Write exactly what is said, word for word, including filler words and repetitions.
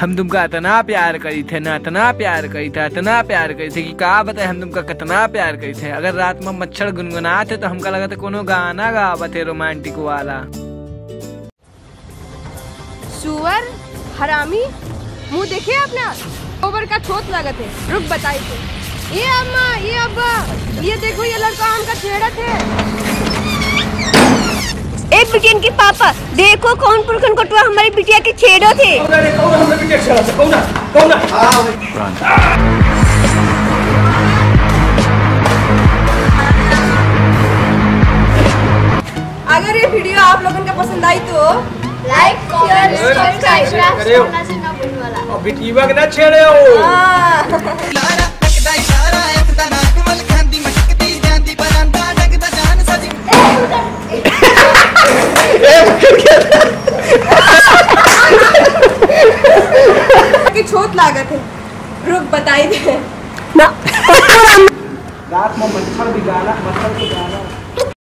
हम तुमका इतना प्यार करी थे ना, इतना प्यार करी थे, इतना प्यार करी थे कि का बताए हम तुमका कितना प्यार करी थे। अगर रात में मच्छर गुनगुनाते तो हमका लगा था कोनो गाना गावत है रोमांटिक वाला। सुअर हरामी मुंह देखे अपना गोबर का छोट लागत है। रुक बताई थे ये अम्मा ये अब्बा ये देखो ये लड़का हमका छेड़ा थे। एक बिटियन के पापा देखो कौन पुरखन कटुआ हमारी बिटिया के छेड़ो थे। अगर ये वीडियो आप लोगों को पसंद आई तो लाइक कमेंट सब्सक्राइब करना ना भूलने वाला और बिटिया के ना छेड़े हो। छोट लागत है। रुक बताई दे ना रात में मच्छर भी गाना मच्छर भी गाना